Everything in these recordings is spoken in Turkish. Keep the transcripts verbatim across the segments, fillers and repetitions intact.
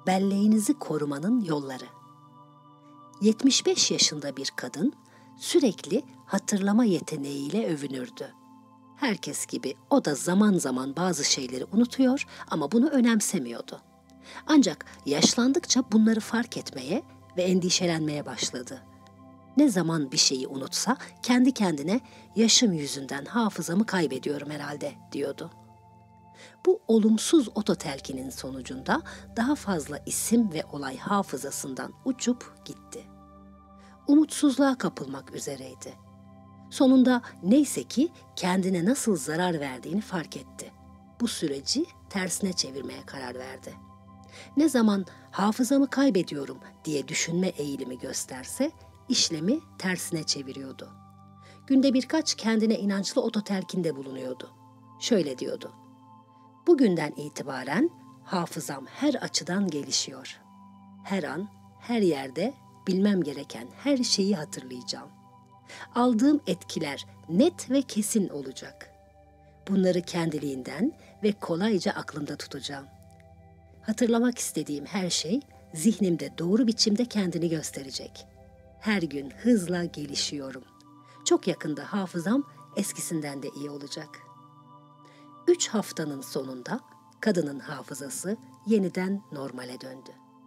Belleğinizi korumanın yolları. yetmiş beş yaşında bir kadın sürekli hatırlama yeteneğiyle övünürdü. Herkes gibi o da zaman zaman bazı şeyleri unutuyor ama bunu önemsemiyordu. Ancak yaşlandıkça bunları fark etmeye ve endişelenmeye başladı. Ne zaman bir şeyi unutsa kendi kendine yaşım yüzünden hafızamı kaybediyorum herhalde diyordu. Bu olumsuz ototelkinin sonucunda daha fazla isim ve olay hafızasından uçup gitti. Umutsuzluğa kapılmak üzereydi. Sonunda neyse ki kendine nasıl zarar verdiğini fark etti. Bu süreci tersine çevirmeye karar verdi. Ne zaman hafızamı kaybediyorum diye düşünme eğilimi gösterse işlemi tersine çeviriyordu. Günde birkaç kendine inançlı ototelkinde bulunuyordu. Şöyle diyordu: bugünden itibaren hafızam her açıdan gelişiyor. Her an, her yerde bilmem gereken her şeyi hatırlayacağım. Aldığım etkiler net ve kesin olacak. Bunları kendiliğinden ve kolayca aklımda tutacağım. Hatırlamak istediğim her şey zihnimde doğru biçimde kendini gösterecek. Her gün hızla gelişiyorum. Çok yakında hafızam eskisinden de iyi olacak. Üç haftanın sonunda kadının hafızası yeniden normale döndü.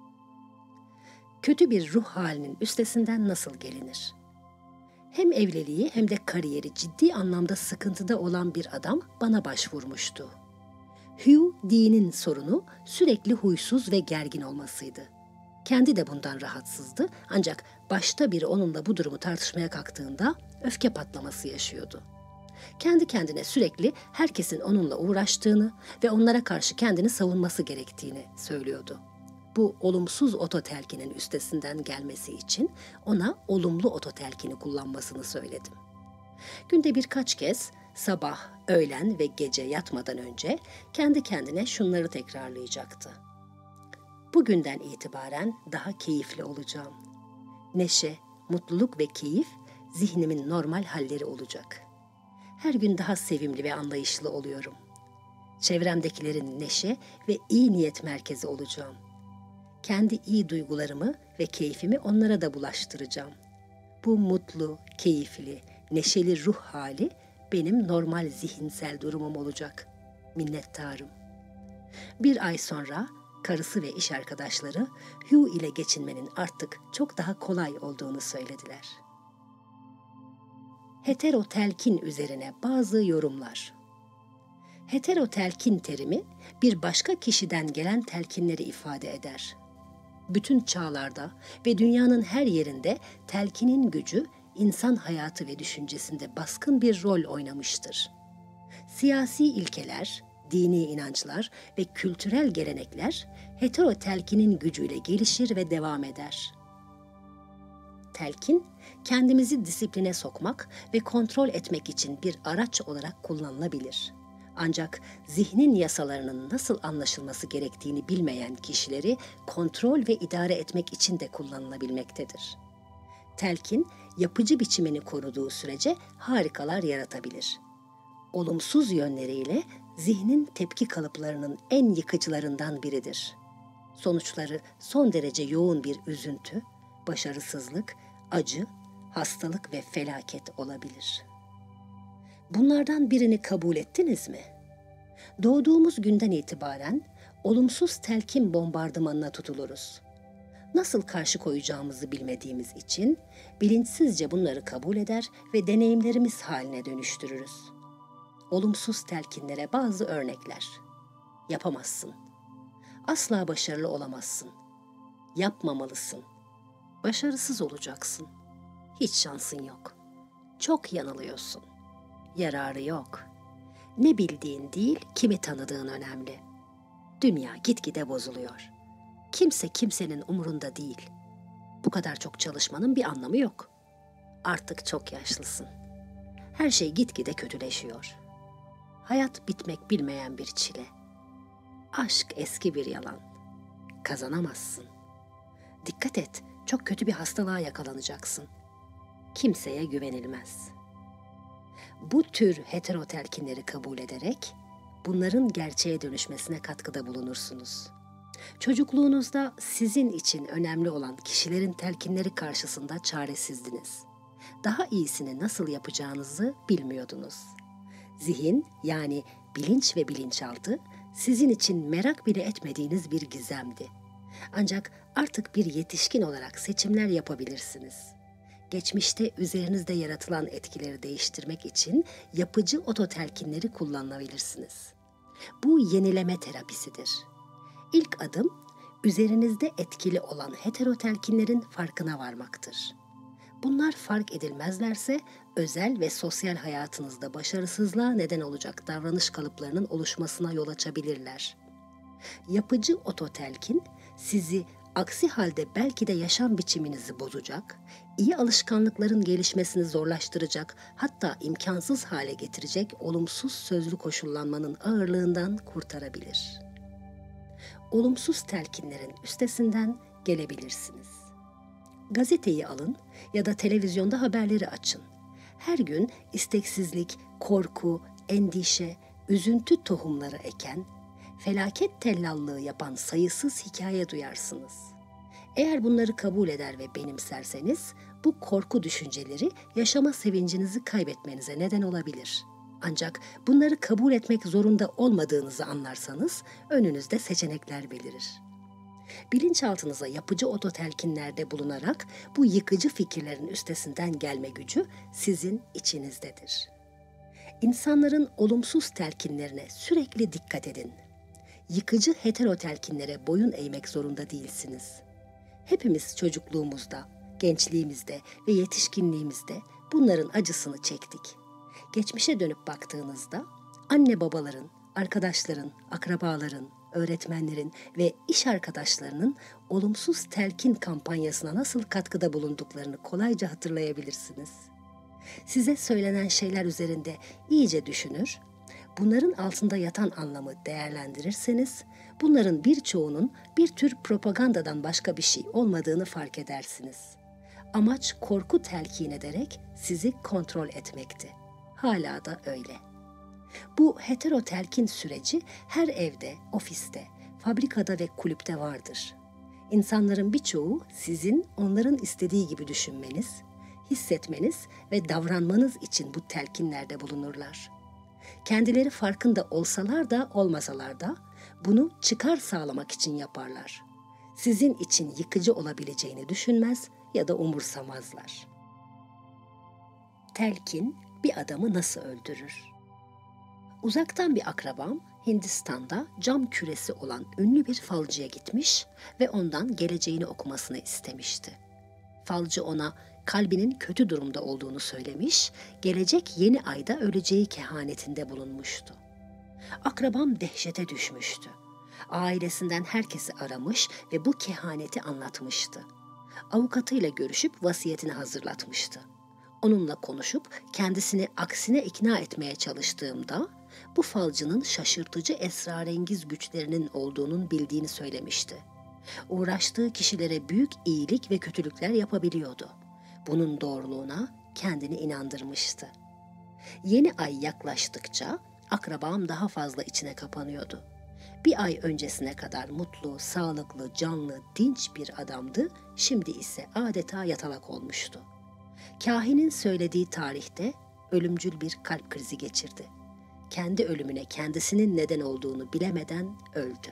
Kötü bir ruh halinin üstesinden nasıl gelinir? Hem evliliği hem de kariyeri ciddi anlamda sıkıntıda olan bir adam bana başvurmuştu. Hugh Dee'nin sorunu sürekli huysuz ve gergin olmasıydı. Kendi de bundan rahatsızdı ancak başta biri onunla bu durumu tartışmaya kalktığında öfke patlaması yaşıyordu. Kendi kendine sürekli herkesin onunla uğraştığını ve onlara karşı kendini savunması gerektiğini söylüyordu. Bu olumsuz ototelkinin üstesinden gelmesi için ona olumlu ototelkini kullanmasını söyledim. Günde birkaç kez sabah, öğlen ve gece yatmadan önce kendi kendine şunları tekrarlayacaktı. Bugünden itibaren daha keyifli olacağım. Neşe, mutluluk ve keyif zihnimin normal halleri olacak. Her gün daha sevimli ve anlayışlı oluyorum. Çevremdekilerin neşe ve iyi niyet merkezi olacağım. Kendi iyi duygularımı ve keyfimi onlara da bulaştıracağım. Bu mutlu, keyifli, neşeli ruh hali benim normal zihinsel durumum olacak. Minnettarım. Bir ay sonra karısı ve iş arkadaşları Hugh ile geçinmenin artık çok daha kolay olduğunu söylediler. Heterotelkin üzerine bazı yorumlar. Heterotelkin terimi bir başka kişiden gelen telkinleri ifade eder. Bütün çağlarda ve dünyanın her yerinde telkinin gücü insan hayatı ve düşüncesinde baskın bir rol oynamıştır. Siyasi ilkeler, dini inançlar ve kültürel gelenekler heterotelkinin gücüyle gelişir ve devam eder. Telkin, kendimizi disipline sokmak ve kontrol etmek için bir araç olarak kullanılabilir. Ancak zihnin yasalarının nasıl anlaşılması gerektiğini bilmeyen kişileri kontrol ve idare etmek için de kullanılabilmektedir. Telkin, yapıcı biçimini koruduğu sürece harikalar yaratabilir. Olumsuz yönleriyle zihnin tepki kalıplarının en yıkıcılarından biridir. Sonuçları son derece yoğun bir üzüntü, başarısızlık, acı, hastalık ve felaket olabilir. Bunlardan birini kabul ettiniz mi? Doğduğumuz günden itibaren olumsuz telkin bombardımanına tutuluruz. Nasıl karşı koyacağımızı bilmediğimiz için bilinçsizce bunları kabul eder ve deneyimlerimiz haline dönüştürürüz. Olumsuz telkinlere bazı örnekler. Yapamazsın. Asla başarılı olamazsın. Yapmamalısın. Başarısız olacaksın. Hiç şansın yok. Çok yanılıyorsun. Yararı yok. Ne bildiğin değil, kimi tanıdığın önemli. Dünya gitgide bozuluyor. Kimse kimsenin umurunda değil. Bu kadar çok çalışmanın bir anlamı yok. Artık çok yaşlısın. Her şey gitgide kötüleşiyor. Hayat bitmek bilmeyen bir çile. Aşk eski bir yalan. Kazanamazsın. Dikkat et, çok kötü bir hastalığa yakalanacaksın. Kimseye güvenilmez. Bu tür heterotelkinleri kabul ederek bunların gerçeğe dönüşmesine katkıda bulunursunuz. Çocukluğunuzda sizin için önemli olan kişilerin telkinleri karşısında çaresizdiniz. Daha iyisini nasıl yapacağınızı bilmiyordunuz. Zihin, yani bilinç ve bilinçaltı, sizin için merak bile etmediğiniz bir gizemdi. Ancak artık bir yetişkin olarak seçimler yapabilirsiniz. Geçmişte üzerinizde yaratılan etkileri değiştirmek için yapıcı ototelkinleri kullanabilirsiniz. Bu yenileme terapisidir. İlk adım, üzerinizde etkili olan heterotelkinlerin farkına varmaktır. Bunlar fark edilmezlerse özel ve sosyal hayatınızda başarısızlığa neden olacak davranış kalıplarının oluşmasına yol açabilirler. Yapıcı ototelkin sizi aksi halde belki de yaşam biçiminizi bozacak, iyi alışkanlıkların gelişmesini zorlaştıracak, hatta imkansız hale getirecek olumsuz sözlü koşullanmanın ağırlığından kurtarabilir. Olumsuz telkinlerin üstesinden gelebilirsiniz. Gazeteyi alın ya da televizyonda haberleri açın. Her gün isteksizlik, korku, endişe, üzüntü tohumları eken, felaket tellallığı yapan sayısız hikaye duyarsınız. Eğer bunları kabul eder ve benimserseniz, bu korku düşünceleri yaşama sevincinizi kaybetmenize neden olabilir. Ancak bunları kabul etmek zorunda olmadığınızı anlarsanız, önünüzde seçenekler belirir. Bilinçaltınıza yapıcı ototelkinlerde bulunarak bu yıkıcı fikirlerin üstesinden gelme gücü sizin içinizdedir. İnsanların olumsuz telkinlerine sürekli dikkat edin. Yıkıcı heterotelkinlere boyun eğmek zorunda değilsiniz. Hepimiz çocukluğumuzda, gençliğimizde ve yetişkinliğimizde bunların acısını çektik. Geçmişe dönüp baktığınızda anne babaların, arkadaşların, akrabaların, öğretmenlerin ve iş arkadaşlarının olumsuz telkin kampanyasına nasıl katkıda bulunduklarını kolayca hatırlayabilirsiniz. Size söylenen şeyler üzerinde iyice düşünür, bunların altında yatan anlamı değerlendirirseniz, bunların birçoğunun bir tür propagandadan başka bir şey olmadığını fark edersiniz. Amaç korku telkin ederek sizi kontrol etmekti. Hala da öyle. Bu heterotelkin süreci her evde, ofiste, fabrikada ve kulüpte vardır. İnsanların birçoğu sizin onların istediği gibi düşünmeniz, hissetmeniz ve davranmanız için bu telkinlerde bulunurlar. Kendileri farkında olsalar da olmasalar da bunu çıkar sağlamak için yaparlar. Sizin için yıkıcı olabileceğini düşünmez ya da umursamazlar. Telkin bir adamı nasıl öldürür? Uzaktan bir akrabam Hindistan'da cam küresi olan ünlü bir falcıya gitmiş ve ondan geleceğini okumasını istemişti. Falcı ona kalbinin kötü durumda olduğunu söylemiş, gelecek yeni ayda öleceği kehanetinde bulunmuştu. Akrabam dehşete düşmüştü. Ailesinden herkesi aramış ve bu kehaneti anlatmıştı. Avukatıyla görüşüp vasiyetini hazırlatmıştı. Onunla konuşup kendisini aksine ikna etmeye çalıştığımda bu falcının şaşırtıcı esrarengiz güçlerinin olduğunun bildiğini söylemişti. Uğraştığı kişilere büyük iyilik ve kötülükler yapabiliyordu. Bunun doğruluğuna kendini inandırmıştı. Yeni ay yaklaştıkça akrabam daha fazla içine kapanıyordu. Bir ay öncesine kadar mutlu, sağlıklı, canlı, dinç bir adamdı, şimdi ise adeta yatalak olmuştu. Kahinin söylediği tarihte ölümcül bir kalp krizi geçirdi. Kendi ölümüne kendisinin neden olduğunu bilemeden öldü.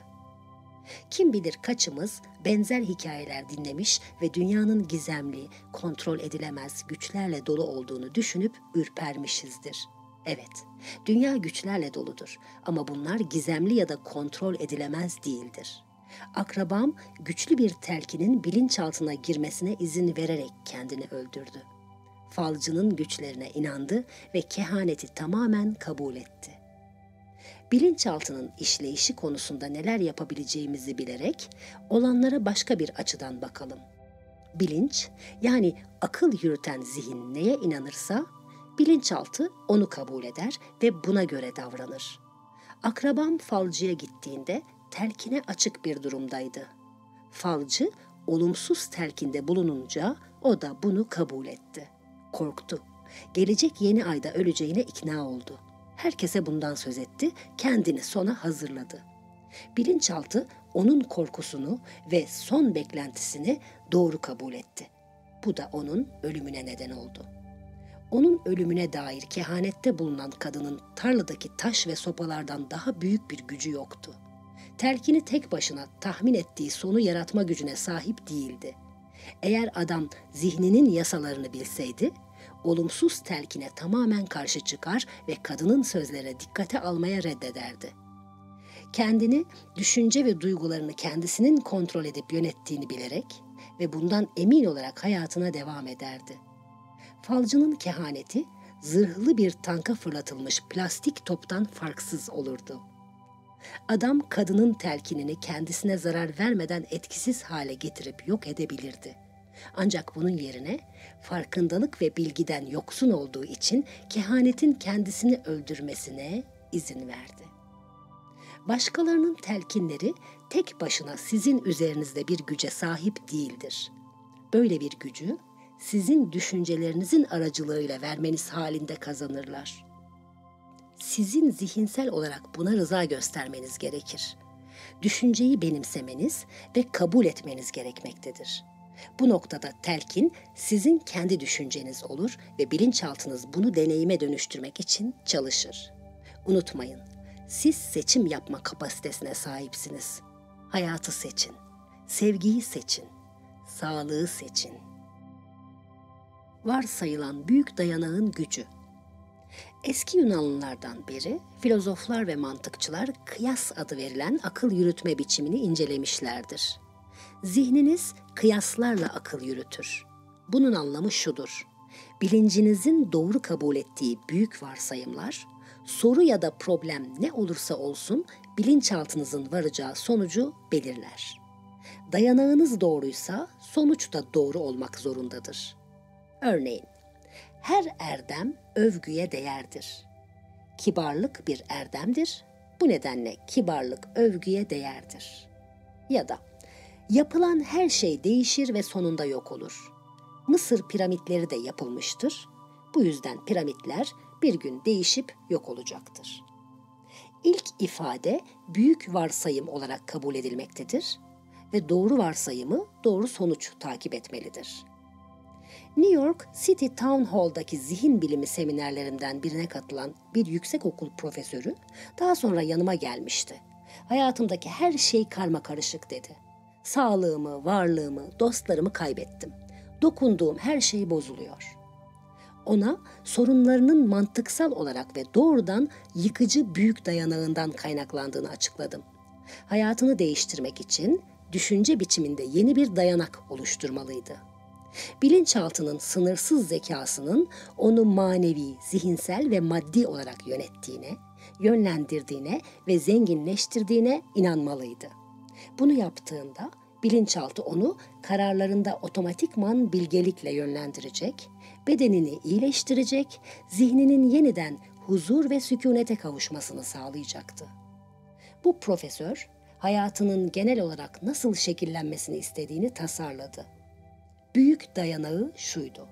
Kim bilir kaçımız benzer hikayeler dinlemiş ve dünyanın gizemli, kontrol edilemez güçlerle dolu olduğunu düşünüp ürpermişizdir. Evet, dünya güçlerle doludur ama bunlar gizemli ya da kontrol edilemez değildir. Akrabam güçlü bir telkinin bilinçaltına girmesine izin vererek kendini öldürdü. Falcının güçlerine inandı ve kehaneti tamamen kabul etti. Bilinçaltının işleyişi konusunda neler yapabileceğimizi bilerek olanlara başka bir açıdan bakalım. Bilinç, yani akıl yürüten zihin neye inanırsa, bilinçaltı onu kabul eder ve buna göre davranır. Akrabam falcıya gittiğinde telkine açık bir durumdaydı. Falcı olumsuz telkinde bulununca o da bunu kabul etti. Korktu. Gelecek yeni ayda öleceğine ikna oldu. Herkese bundan söz etti, kendini sona hazırladı. Bilinçaltı onun korkusunu ve son beklentisini doğru kabul etti. Bu da onun ölümüne neden oldu. Onun ölümüne dair kehanette bulunan kadının tarladaki taş ve sopalardan daha büyük bir gücü yoktu. Telkini tek başına tahmin ettiği sonu yaratma gücüne sahip değildi. Eğer adam zihninin yasalarını bilseydi, olumsuz telkine tamamen karşı çıkar ve kadının sözlere dikkate almaya reddederdi. Kendini, düşünce ve duygularını kendisinin kontrol edip yönettiğini bilerek ve bundan emin olarak hayatına devam ederdi. Falcının kehaneti, zırhlı bir tanka fırlatılmış plastik toptan farksız olurdu. Adam kadının telkinini kendisine zarar vermeden etkisiz hale getirip yok edebilirdi. Ancak bunun yerine farkındalık ve bilgiden yoksun olduğu için kehanetin kendisini öldürmesine izin verdi. Başkalarının telkinleri tek başına sizin üzerinizde bir güce sahip değildir. Böyle bir gücü sizin düşüncelerinizin aracılığıyla vermeniz halinde kazanırlar. Sizin zihinsel olarak buna rıza göstermeniz gerekir. Düşünceyi benimsemeniz ve kabul etmeniz gerekmektedir. Bu noktada telkin sizin kendi düşünceniz olur ve bilinçaltınız bunu deneyime dönüştürmek için çalışır. Unutmayın, siz seçim yapma kapasitesine sahipsiniz. Hayatı seçin, sevgiyi seçin, sağlığı seçin. Varsayılan büyük dayanağın gücü. Eski Yunanlılardan beri filozoflar ve mantıkçılar kıyas adı verilen akıl yürütme biçimini incelemişlerdir. Zihniniz kıyaslarla akıl yürütür. Bunun anlamı şudur: bilincinizin doğru kabul ettiği büyük varsayımlar, soru ya da problem ne olursa olsun bilinçaltınızın varacağı sonucu belirler. Dayanağınız doğruysa sonuç da doğru olmak zorundadır. Örneğin, her erdem övgüye değerdir. Kibarlık bir erdemdir. Bu nedenle kibarlık övgüye değerdir. Ya da yapılan her şey değişir ve sonunda yok olur. Mısır piramitleri de yapılmıştır. Bu yüzden piramitler bir gün değişip yok olacaktır. İlk ifade büyük varsayım olarak kabul edilmektedir ve doğru varsayımı doğru sonuç takip etmelidir. New York City Town Hall'daki zihin bilimi seminerlerinden birine katılan bir yüksekokul profesörü daha sonra yanıma gelmişti. Hayatımdaki her şey karmakarışık dedi. Sağlığımı, varlığımı, dostlarımı kaybettim. Dokunduğum her şey bozuluyor. Ona sorunlarının mantıksal olarak ve doğrudan yıkıcı büyük dayanağından kaynaklandığını açıkladım. Hayatını değiştirmek için düşünce biçiminde yeni bir dayanak oluşturmalıydı. Bilinçaltının sınırsız zekasının onu manevi, zihinsel ve maddi olarak yönettiğine, yönlendirdiğine ve zenginleştirdiğine inanmalıydı. Bunu yaptığında bilinçaltı onu kararlarında otomatikman bilgelikle yönlendirecek, bedenini iyileştirecek, zihninin yeniden huzur ve sükunete kavuşmasını sağlayacaktı. Bu profesör, hayatının genel olarak nasıl şekillenmesini istediğini tasarladı. Büyük dayanağı şuydu: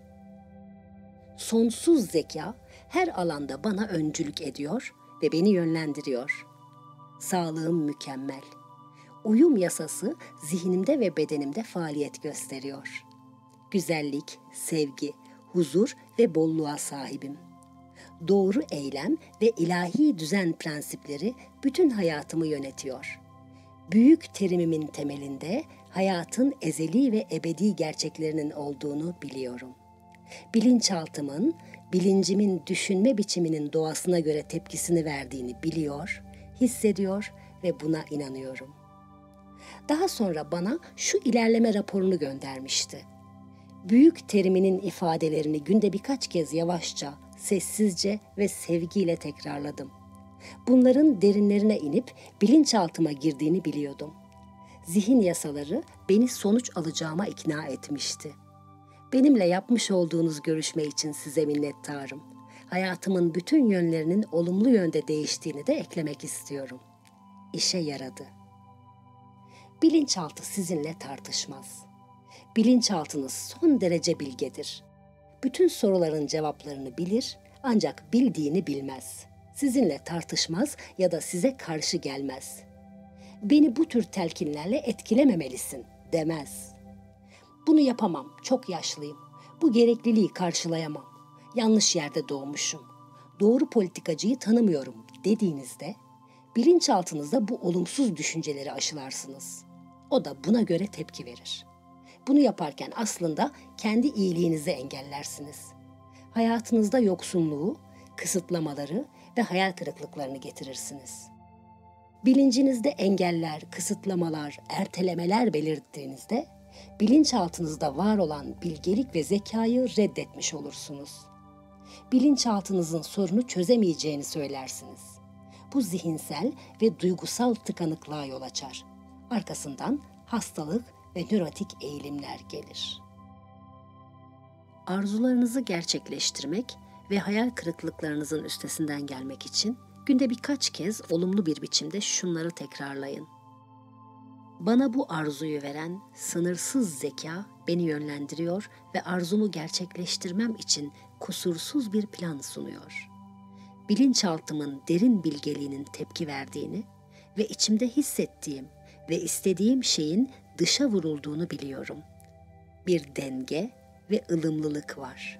sonsuz zeka her alanda bana öncülük ediyor ve beni yönlendiriyor. Sağlığım mükemmel. Uyum yasası zihnimde ve bedenimde faaliyet gösteriyor. Güzellik, sevgi, huzur ve bolluğa sahibim. Doğru eylem ve ilahi düzen prensipleri bütün hayatımı yönetiyor. Büyük terimimin temelinde hayatın ezeli ve ebedi gerçeklerinin olduğunu biliyorum. Bilinçaltımın, bilincimin düşünme biçiminin doğasına göre tepkisini verdiğini biliyor, hissediyor ve buna inanıyorum. Daha sonra bana şu ilerleme raporunu göndermişti. Büyük teriminin ifadelerini günde birkaç kez yavaşça, sessizce ve sevgiyle tekrarladım. Bunların derinlerine inip bilinçaltıma girdiğini biliyordum. Zihin yasaları beni sonuç alacağıma ikna etmişti. Benimle yapmış olduğunuz görüşme için size minnettarım. Hayatımın bütün yönlerinin olumlu yönde değiştiğini de eklemek istiyorum. İşe yaradı. Bilinçaltı sizinle tartışmaz. Bilinçaltınız son derece bilgedir. Bütün soruların cevaplarını bilir, ancak bildiğini bilmez. Sizinle tartışmaz ya da size karşı gelmez. Beni bu tür telkinlerle etkilememelisin demez. Bunu yapamam, çok yaşlıyım. Bu gerekliliği karşılayamam. Yanlış yerde doğmuşum. Doğru politikacıyı tanımıyorum dediğinizde bilinçaltınızda bu olumsuz düşünceleri aşılarsınız. O da buna göre tepki verir. Bunu yaparken aslında kendi iyiliğinizi engellersiniz. Hayatınızda yoksunluğu, kısıtlamaları ve hayal kırıklıklarını getirirsiniz. Bilincinizde engeller, kısıtlamalar, ertelemeler belirttiğinizde bilinçaltınızda var olan bilgelik ve zekayı reddetmiş olursunuz. Bilinçaltınızın sorunu çözemeyeceğini söylersiniz. Bu zihinsel ve duygusal tıkanıklığa yol açar. Arkasından hastalık ve nörotik eğilimler gelir. Arzularınızı gerçekleştirmek ve hayal kırıklıklarınızın üstesinden gelmek için günde birkaç kez olumlu bir biçimde şunları tekrarlayın. Bana bu arzuyu veren sınırsız zeka beni yönlendiriyor ve arzumu gerçekleştirmem için kusursuz bir plan sunuyor. Bilinçaltımın derin bilgeliğinin tepki verdiğini ve içimde hissettiğim ve istediğim şeyin dışa vurulduğunu biliyorum. Bir denge ve ılımlılık var.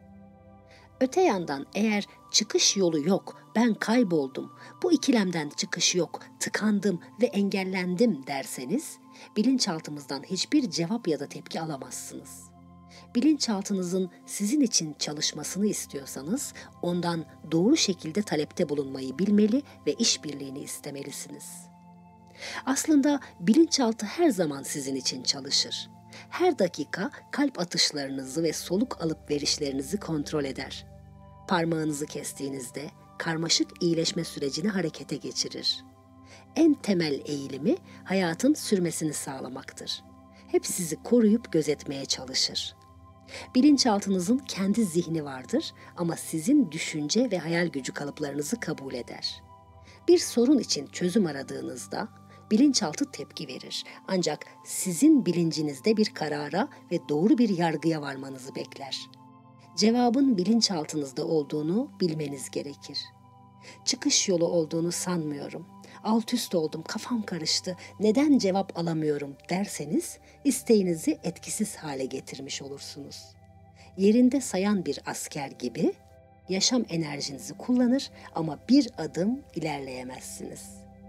Öte yandan eğer çıkış yolu yok, ben kayboldum, bu ikilemden çıkış yok, tıkandım ve engellendim derseniz, bilinçaltımızdan hiçbir cevap ya da tepki alamazsınız. Bilinçaltınızın sizin için çalışmasını istiyorsanız, ondan doğru şekilde talepte bulunmayı bilmeli ve işbirliğini istemelisiniz. Aslında bilinçaltı her zaman sizin için çalışır. Her dakika kalp atışlarınızı ve soluk alıp verişlerinizi kontrol eder. Parmağınızı kestiğinizde karmaşık iyileşme sürecini harekete geçirir. En temel eğilimi hayatın sürmesini sağlamaktır. Hep sizi koruyup gözetmeye çalışır. Bilinçaltınızın kendi zihni vardır ama sizin düşünce ve hayal gücü kalıplarınızı kabul eder. Bir sorun için çözüm aradığınızda bilinçaltı tepki verir. Ancak sizin bilincinizde bir karara ve doğru bir yargıya varmanızı bekler. Cevabın bilinçaltınızda olduğunu bilmeniz gerekir. Çıkış yolu olduğunu sanmıyorum. Alt üst oldum, kafam karıştı, neden cevap alamıyorum derseniz isteğinizi etkisiz hale getirmiş olursunuz. Yerinde sayan bir asker gibi yaşam enerjinizi kullanır ama bir adım ilerleyemezsiniz.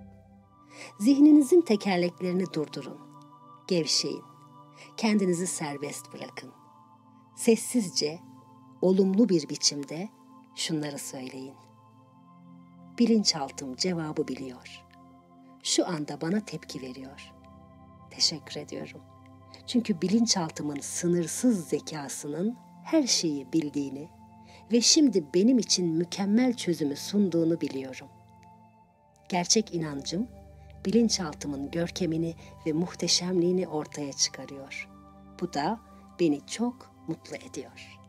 Zihninizin tekerleklerini durdurun, gevşeyin, kendinizi serbest bırakın. Sessizce, olumlu bir biçimde şunları söyleyin. Bilinçaltım cevabı biliyor. Şu anda bana tepki veriyor. Teşekkür ediyorum. Çünkü bilinçaltımın sınırsız zekasının her şeyi bildiğini ve şimdi benim için mükemmel çözümü sunduğunu biliyorum. Gerçek inancım, bilinçaltımın görkemini ve muhteşemliğini ortaya çıkarıyor. Bu da beni çok mutlu ediyor.